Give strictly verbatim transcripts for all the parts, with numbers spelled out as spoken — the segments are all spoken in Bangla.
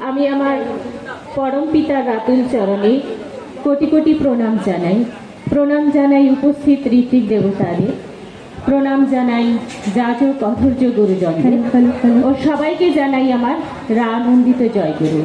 আমি আমার পরম পিতা রাতুল চরণে কোটি কোটি প্রণাম জানাই। প্রণাম জানাই উপস্থিত ঋত্বিক দেবতাদের, প্রণাম জানাই যাজক অধৈর্য গুরুজনদের ও সবাইকে জানাই আমার রানন্দিত জয়গুরু।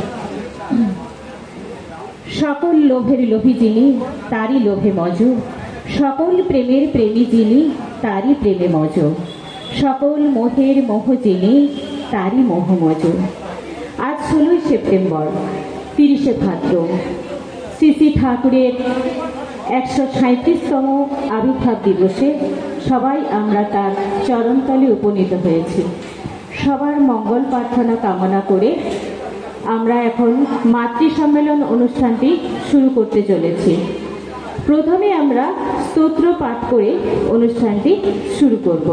সকল লোভের লোভী যিনি তারই লোভে মজ, সকল প্রেমের প্রেমী যিনি তারই প্রেমে মজ, সকল মোহের মোহ যিনি তারই মোহ মজ। আজ ষোলোই সেপ্টেম্বর, তিরিশে ভাদ্র, শ্রী শ্রী ঠাকুরের একশো সাঁত্রিশতম আবির্ভাব দিবসে সবাই আমরা তার চরণতলে উপনীত হয়েছি। সবার মঙ্গল প্রার্থনা কামনা করে আমরা এখন মাতৃ সম্মেলন অনুষ্ঠানটি শুরু করতে চলেছি। প্রথমে আমরা স্তোত্র পাঠ করে অনুষ্ঠানটি শুরু করব।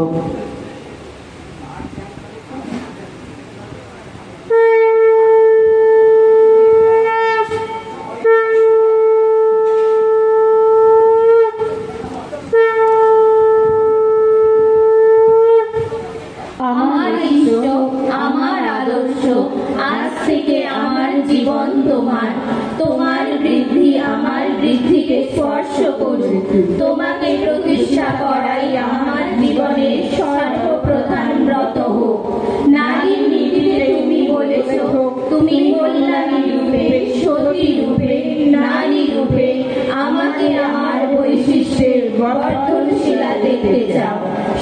তোমাকে প্রতিষ্ঠা করাই আমার জীবনের সর্বপ্রধান ব্রত হোক। নারীর নীতিতে তুমি বলেছ, তুমি কল্যাণী রূপে, সতী রূপে, নারী রূপে আমাকে আমার বৈশিষ্ট্যের বর্ধনশীলা দেখতে চাও।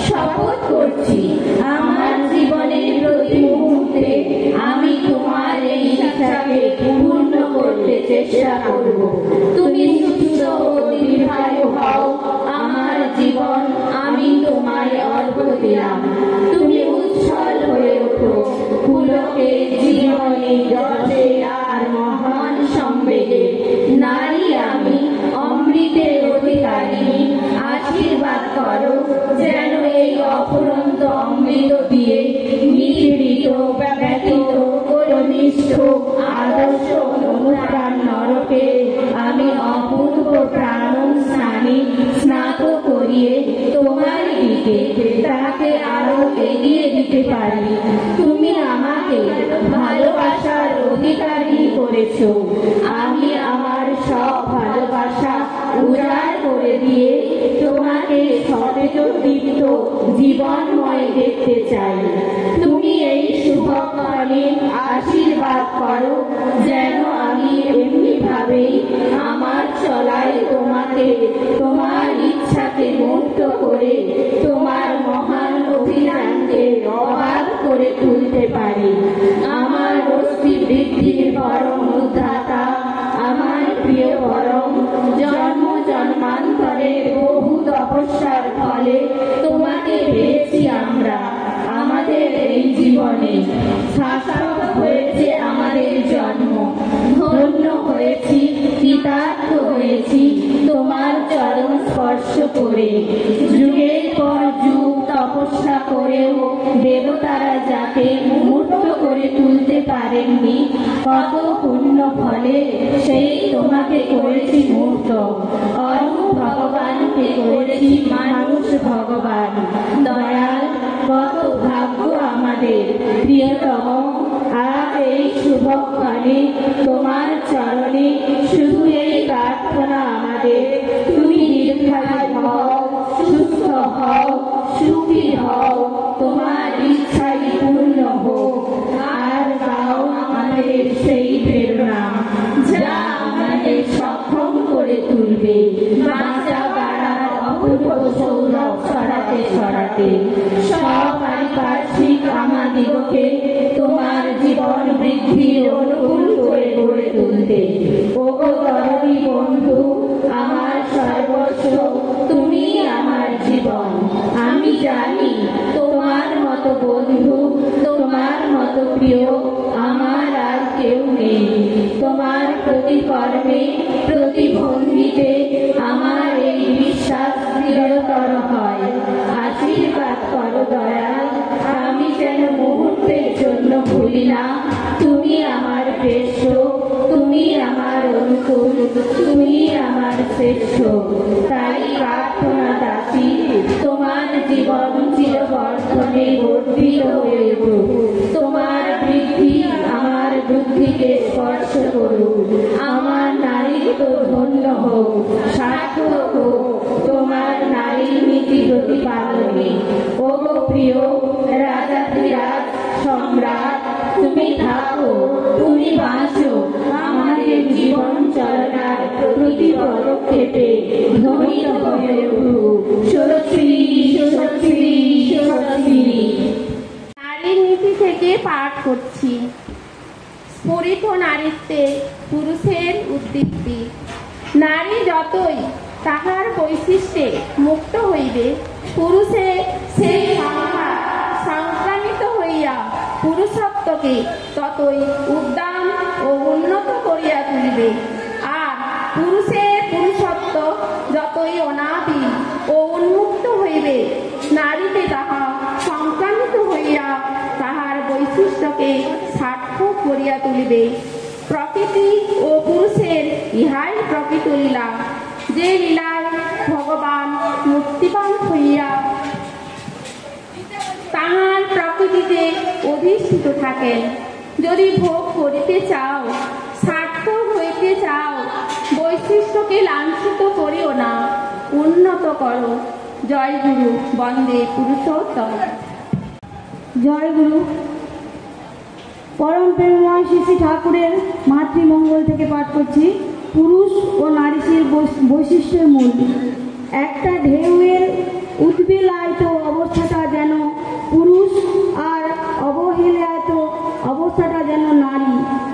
শপথ করছি আমার জীবনের প্রতি মুহূর্তে আমি তোমার এই ইচ্ছাকে পূর্ণ করতে চেষ্টা করব। তুমি সুস্থ ও দীর্ঘায়ু হও আমার জীবন, আমি তোমায় অর্ঘ্য দিলাম। তুমি উজ্জ্বল হয়ে ওঠো, পুলকে জীবনে যশে আর মহান সম্বেগে। নারী আমি অমৃতের অধিকারিণী, আশীর্বাদ করো যেন এই অফুরন্ত অমৃত দিয়ে নিপীড়িত, ব্যথিত, কনিষ্ঠ আদর্শ অনুপ্রাণ নরকে আমি অপূর্ব প্রাণ স্নানে স্নাত করিয়ে তোমার দিকে তাকে আরো এগিয়ে দিতে পারি। তুমি আমাকে ভালোবাসার অধিকারী করেছ, আমি আমার সব ভালোবাসা উজাড় করে দিয়ে তোমাকে সতেজ দীপ্ত জীবনময় দেখতে চাই। তুমি এই শুভক্ষণে আশীর্বাদ করো যেন আমি এমনি ভাবেই আমার চলায় তোমাকে, তোমার ইচ্ছাকে মুক্ত করে তোমার মহান অভিযানকে অবাধ করে তুলতে পারি। আমার অস্থি বৃদ্ধির পরম উদ্ধাতা, আমার প্রিয় পরম, জন্ম জন্মান্তরের বহু তপস্যার ফলে তোমাকে পেয়েছি আমরা। আমাদের এই জীবনে সার্থক হয়েছে আমাদের জন্ম, ধন্য হয়েছি, কৃতার্থ হয়েছি তোমার চরণ স্পর্শ করে। যুগের পর যুগ তপস্যা করেও দেবতারা যাকে মুক্ত করে তুলতে পারেননি, কত পুণ্য ফলে সেই তোমাকে করেছি মুক্ত। অরূপ ভগবানকে করেছি মানুষ ভগবান। দয়াল, কত ভাগ্য আমাদের প্রিয়তম, আজ এই শুভক্ষণে তোমার চরণে শুধু এই প্রার্থনা আমাদের, তুমি দীর্ঘায়ু হও, সুস্থ হও, সুখী হও, তোমার ইচ্ছাই পূর্ণ হোক। আর দাও আমাদের সেই প্রেরণা যা আমাদের সক্ষম করে তুলবে বাঁচা বাড়ার অপূর্ব সৌরভ ছড়াতে ছড়াতে সব পারিপার্শ্বিক আমাদিগকে তোমার জীবন বৃদ্ধির অনুকূল করে গড়ে তুলতে। ওগো দরদি বন্ধু, আমার সর্বস্ব, তুমি আমার জীবন। আমি জানি তোমার মতো বন্ধু, তোমার মতো প্রিয় আমার আর কেউ নেই। তোমার প্রতি কর্মে, প্রতি ভঙ্গিতে আমার এই বিশ্বাস দৃঢ়তর হয়। আশীর্বাদ করো দয়াল, আমি যেন মুহূর্তের জন্য ভুলি না তুমি আমার শ্রেষ্ঠ, তুমি আমার অনুকূল, তুমি আমার শ্রেষ্ঠ। তাই প্রার্থনা দাসী, তোমার জীবন চিরবর্ধনে বর্ধিত হয়ে উঠুক। তোমার বৃদ্ধি আমার বুদ্ধি প্রতিপালনে। ওগো প্রিয় রাজাধিরাজ সম্রাট, তুমি থাকো, তুমি বাঁচো আমাদের জীবন চলনার প্রতি পদক্ষেপে ধ্বনিত হয়ে উঠুক সরস্বতী সরস্বতী সরস্বতী। নারীর নীতি থেকে পাঠ করছি। স্ফুরিত নারীত্বে পুরুষের উদ্দীপ্তি। নারী যতই তাহার বৈশিষ্ট্যে মুক্ত হইবে, পুরুষে সেই সংখ্যা সংক্রামিত হইয়া পুরুষত্বকে ততই উদ্দাম ও উন্নত করিয়া তুলিবে। আর পুরুষের পুরুষত্ব যতই অনাদি ও উন্মুক্ত হইবে, নারীতে তাহা সংক্রামিত হইয়া তাহার বৈশিষ্ট্যকে সার্থক করিয়া তুলিবে। প্রকৃতি ও পুরুষের ইহাই প্রকৃত লীলা, যে লীলায় ভগবান মুক্তিবান হইয়া তাহার প্রকৃতিতে অধিষ্ঠিত থাকেন। যদি ভোগ করিতে চাও, সার্থক হইতে চাও, বৈশিষ্ট্যকে লাঞ্ছিত করিও না, উন্নত করো। জয় গুরু, বন্দে পুরুষোত্তম। জয় গুরু। পরম প্রেমময় শ্রী শ্রী ঠাকুরের মাতৃমঙ্গল থেকে পাঠ করছি। পুরুষ ও নারীর বৈশিষ্ট্যের মূল। একটা ঢেউয়ের উদ্বেলায়িত অবস্থাটা যেন পুরুষ, আর অবহেলায়িত অবস্থাটা যেন নারী।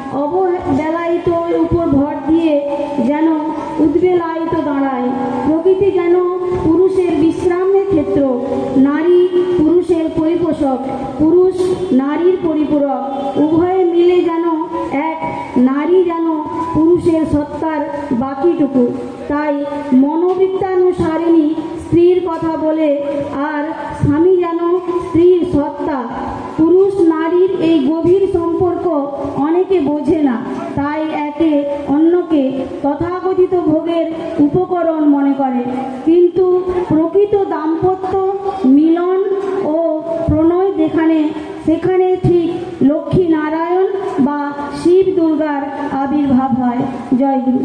অববেলায়িতর উপর ভর দিয়ে যেন উদ্বেলায়িত দাঁড়ায়। প্রকৃতি যেন পুরুষের বিশ্রামের ক্ষেত্র, নারী পুরুষের পরিপোষক, পুরুষ নারীর পরিপূরক। উভয়ে মিলে যেন এক, নারী যেন পুরুষের সত্তার বাকিটুকু। তাই মনোবৃত্তানুসারিণী স্ত্রীর কথা বলে, আর স্বামী যেন স্ত্রীর সত্তা। পুরুষ নারীর এই গভীর সম্পর্ক অনেকে বোঝে না, তাই একে অন্যকে তথাকথিত ভোগের উপকরণ মনে করে। কিন্তু প্রকৃত দাম্পত্য মিলন ও প্রণয় যেখানে, সেখানে ঠিক লক্ষ্মী নারায়ণ বা শিব দুর্গার আবির্ভাব হয়। জয় গুরু।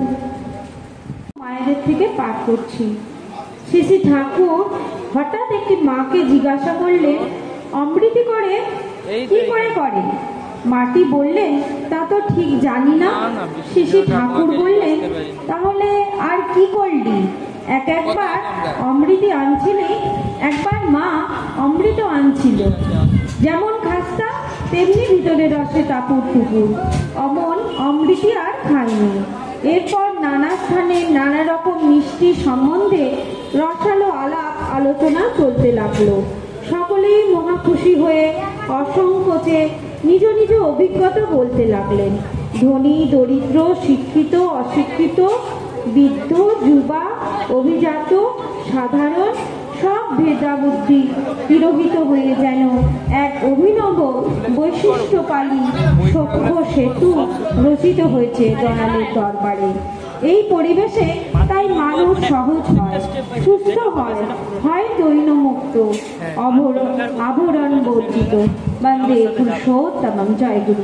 মায়েদের থেকে পাঠ করছি। শ্রী শ্রী ঠাকুর হঠাৎ একটি মাকে জিজ্ঞাসা করলে, অমৃতি করে কি করে করে? মাটি বললেন, তা তো ঠিক জানি না। শ্রী শ্রী ঠাকুর বললেন, তাহলে আর কি করলি? এক একবার অমৃতি আনছিলি, একবার মা অমৃত আনছিল। যেমন খাস্তা তেমনি ভিতরে রসে টাপুর টুপুর, অমন অমৃতি আর খায়নি। এরপর নানা স্থানে নানা রকম মিষ্টি সম্বন্ধে রসালো আলাপ আলোচনা চলতে লাগলো। সকলেই মহা খুশি হয়ে অসংকোচে নিজ নিজ অভিজ্ঞতা বলতে লাগলেন। ধনী দরিদ্র, শিক্ষিত অশিক্ষিত, বৃদ্ধ যুবা, অভিজাত সাধারণ, সব ভেদাবুদ্ধি তিরোহিত হয়ে যেন এক অভিনব বৈশিষ্ট্যকালী সভ্য সেতু রচিত হয়েছে জনালের দরবারে। এই পরিবেশে তাই মানুষ সহজ হয়, সুস্থ হয়, হয় দৈনমুক্ত, অভরণ আভরণ বর্জিত। বন্দে পুরুষোত্তম। জয় গুরু।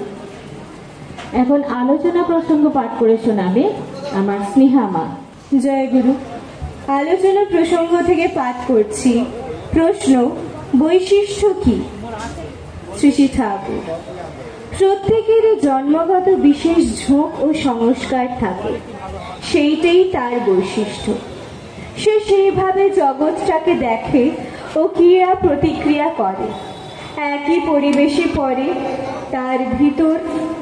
এখন আলোচনা প্রসঙ্গ পাঠ করে শোনাবে আমার স্নেহা মা। জয় গুরু। আলোচনা প্রসঙ্গ থেকে পাঠ করছি। প্রশ্ন, বৈশিষ্ট্য কি? শ্রী শ্রী ঠাকুর, প্রত্যেকের জন্মগত বিশেষ ঝোঁক ও সংস্কার থাকে, সেইটাই তার বৈশিষ্ট্য। সে সেইভাবে জগৎটাকে দেখে ও ক্রিয়া প্রতিক্রিয়া করে। একই পরিবেশে পড়ে, তার ভিতর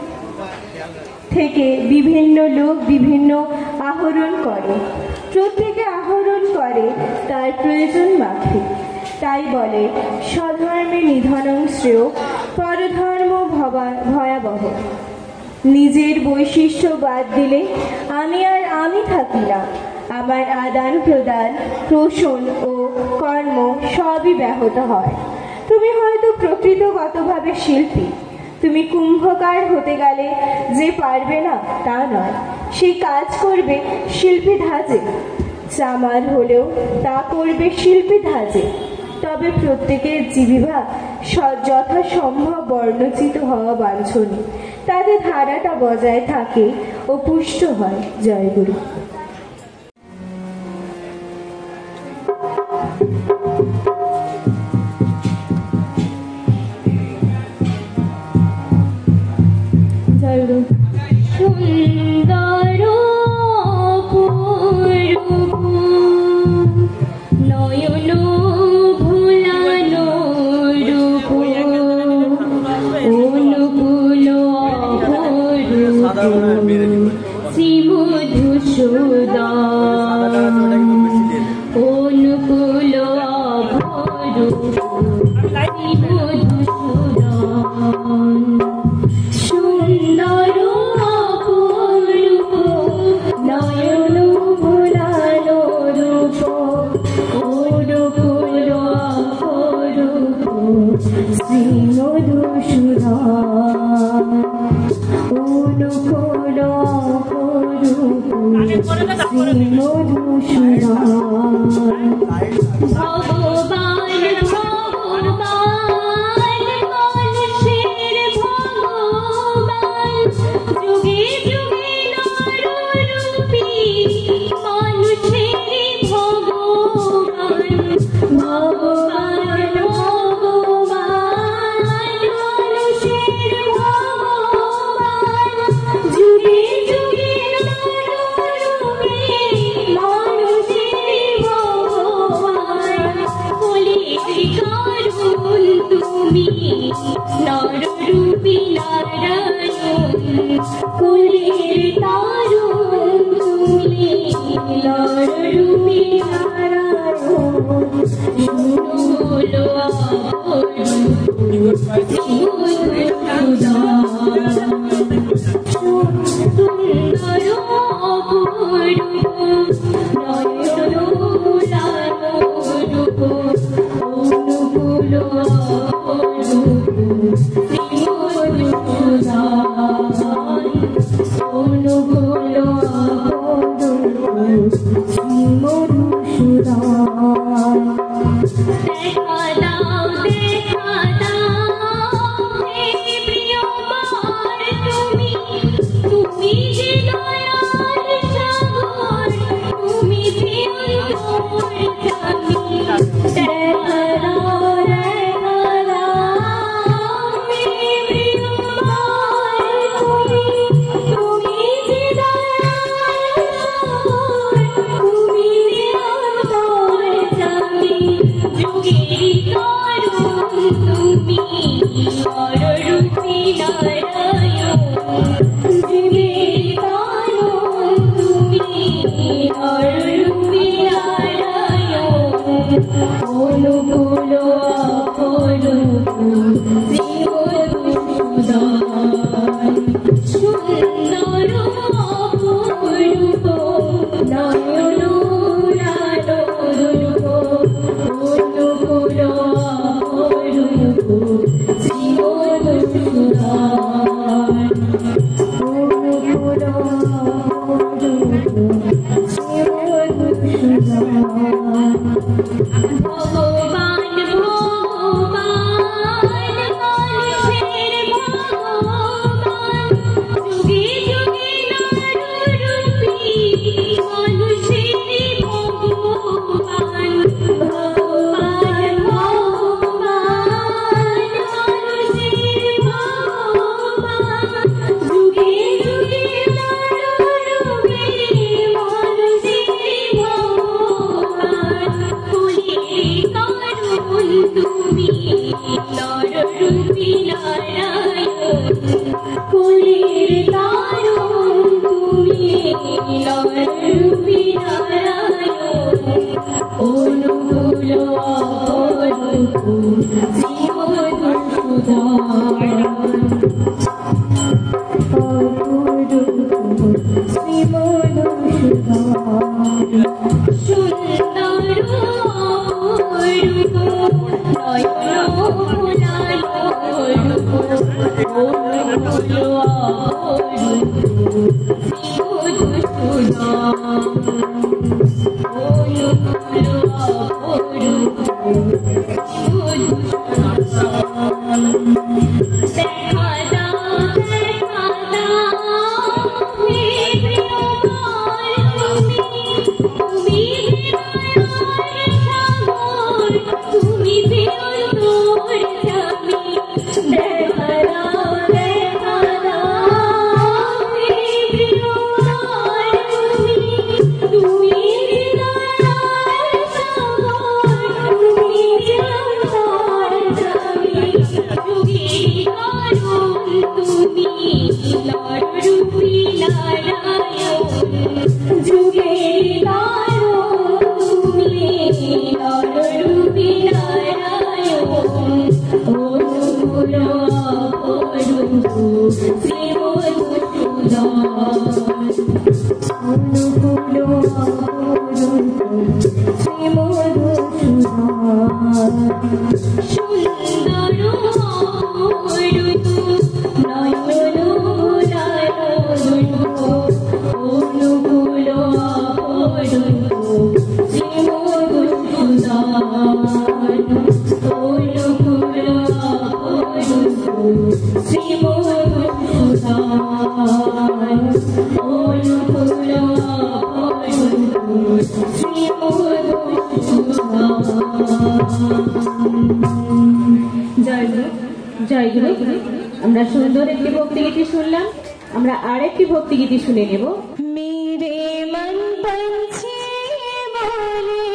থেকে বিভিন্ন লোক বিভিন্ন আহরণ করে। প্রত্যেকে আহরণ করে তার প্রয়োজন মাফিক। তাই বলে, স্বধর্মে নিধনং শ্রেয়, পরধর্ম ভয়াবহ। নিজের বৈশিষ্ট্য বাদ দিলে আমি আর আমি থাকি না। আমার আদান প্রদান, পোষণ ও কর্ম সবই ব্যাহত হয়। তুমি হয়তো প্রকৃতগতভাবে শিল্পী। তুমি কুম্ভকার হতে গেলে যে পারবে না তা নয়, সেই কাজ করবে শিল্পী ধাঁচে। চামার হলেও তা করবে শিল্পী ধাঁচে। তবে প্রত্যেকের জীবিকা যথাসম্ভব বর্ণচিত হওয়া বাঞ্ছনীয়, তাতে ধারাটা বজায় থাকে ও পুষ্ট হয়। জয় গুরু। সুন্দর অপরূপ নয়ন ভোলানো রূপ অনুকূল অপরূপ শ্রীমধুসূদন অনুকূল অপরূপ শ্রীমধুসূদন সুন্দর অপরূপ নয়ন ভোলানো রূপ অনুকূল অপরূপ শ্রীমধুসূদন অনুকূল অপরূপ শ্রীমধুসূদন ভগবান ভগবান মানুষের ভগবান যুগে যুগে নররূপী মানুষের ভগবান ভগবান ভগবান মানুষের ভগবান যুগে যুগে নররূপী মানুষের ভগবান কলির কারণ তুমি নররূপী নারায়ণ কলির তারণ তুমি নররূপী নারায়ণ শুনো সুন্দর অপরূপ নয়ন ভোলানো রূপ অনুকূল অপরূপ শ্রীমধুসূদন অনুকূল অপরূপ শ্রীমধুসূদন দেখা দাও দেখা দাও হে প্রিয়বার তুমি তুমি যে দয়ার সাগর তুমি যে অন্তর্যামী দেখা দাও দেখা দাও হে প্রিয়বার তুমি তুমি যে দয়ার সাগর তুমি যে অন্তর্যামী যুগের কারণ তুমি নররূপী নারায়ণ যুগের কারণ তুমি নররূপী নারায়ণ অনুকূল অপরূপ শ্রীমধুসূদন সুন্দর অপরূপ নয়ন ভোলানো রূপ অনুকূল অপরূপ শ্রীমধুসূদন অনুকূল অপরূপ শ্রীমধুসূদন ভগবান ভগবান মানুষের ভগবান যুগে যুগে নররূপী মানুষের ভগবান ভগবান ভগবান মানুষের ভগবান যুগে যুগে নররূপী মানুষের ভগবান কলির কারণ তুমি নররূপী নারায়ণ কলির কারণ তুমি নররূপী নারায়ণ অনুকূল অপরূপ শ্রীমধুসূদন অপরূপ শ্রীমধুসূদন সুন্দর অপরূপ নয়ন ভোলানো রূপ অনুকূল অপরূপ শ্রীমধুসূদন অনুকূল অপরূপ দেখা দাও দেখা দাও হে প্রিয়বার তুমি তুমি যে দয়ার সাগর তুমি যে অন্তর্যামী দেখা দাও দেখা দাও জয়গুরু, আমরা সুন্দর একটি ভক্তিগীতি শুনলাম, আমরা আরেকটি ভক্তিগীতি শুনে নেব। मेरे मन पंछी बोले,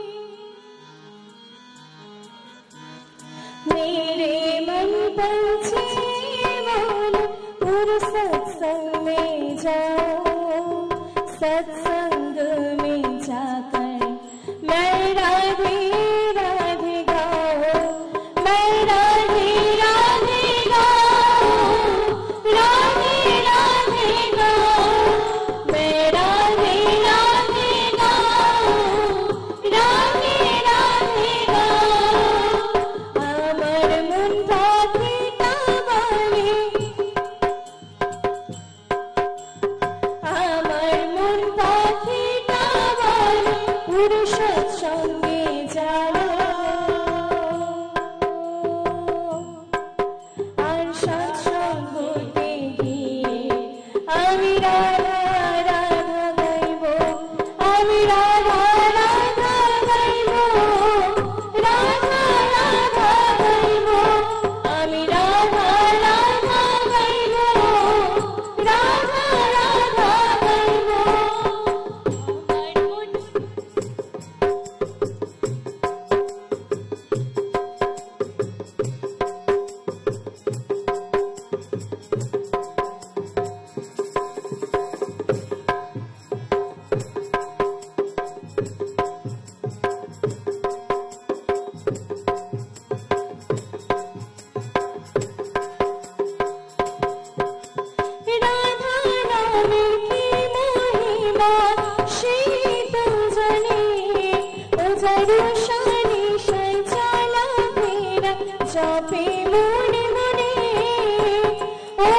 मेरे मन पंछी बोले, पूरे सत्संग में जाओ, सत्संग में जाकर मैं राधे राधे गाओ, मैं राधे राधे गाओ, राधे राधे गाओ, मैं राधे राधे गाओ, राधे राधे गाओ। আমার মন পাখিটা বলে, আমার মন পাখিটা বলে, পুরুষ সঙ্গে যাও, আর সৎসঙ্গতে গিয়ে আমি রাধা রাধা গাইব, আমি রাধা রাধা গাইব, রাধা রাধা গাইব, আমি রাধা রাধা গাইব, রাধা রাধা গাইব। রাধা নামের কি মহিমা শীত জানে, ও জরুশানি সাই চালা ফেরা জপে মনে মনে, ও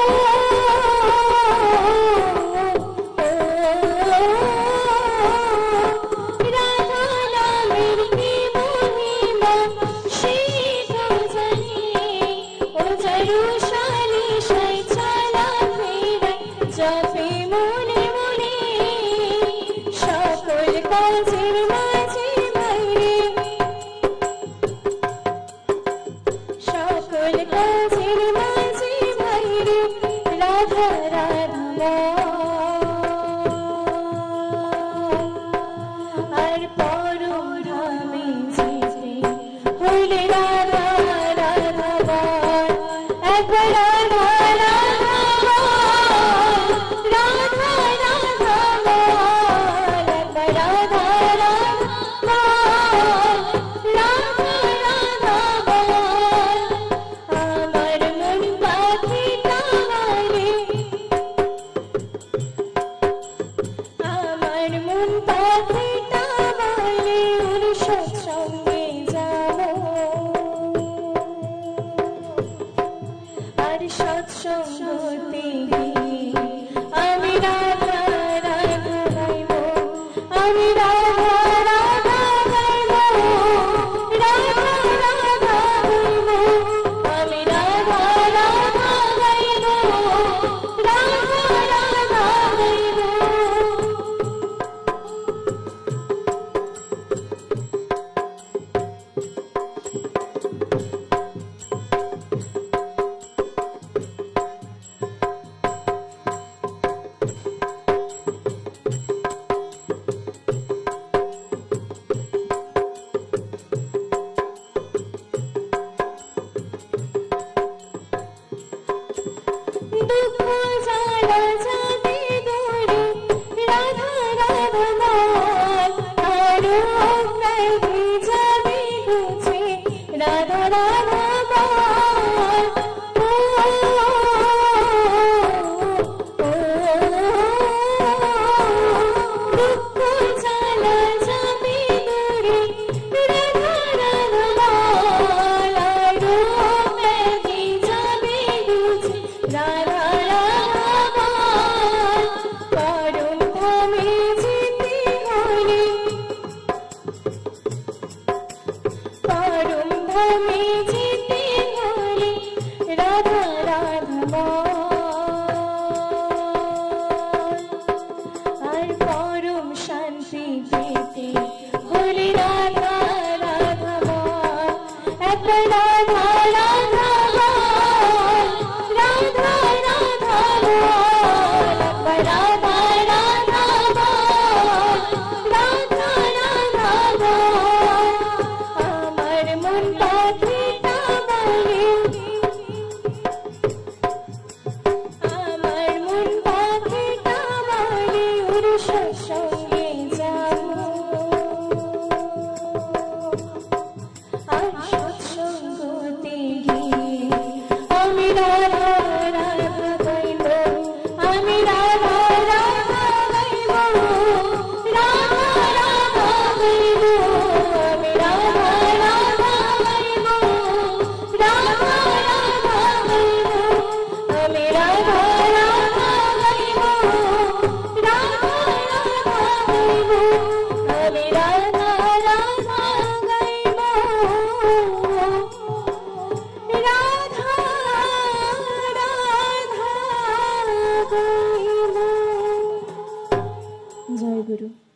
রাধা নামের কি মহিমা শীত জানে, ও জরুশানি সাই চালা ফেরা জপে মনে মনে, সকল কাজের মাঝে বাইরে, সকল কাজের মাঝে বাইরে রাধা রাধা আর পরম ধামে যেতে হইলে রাধা রাধা একবার রাধা রাধা রাধা রাধা একবার রাধা রাধা রাধা রাধা আমার মন পাখিটা বলে, আমার মন পাখিটা বলে, ওর সৎসঙ্গে যাও, আর সৎসঙ্গতে গিয়ে আমি রাধা রাধা গাইব, আমি রাধা রাধা গাইব, রাধা রাধা গাইব, আমি রাধা রাধা গাইব, রাধা রাধা গাইব। আমি রাধা রাধা গাইব, রাধা রাধা গাইব। জয় গুরু।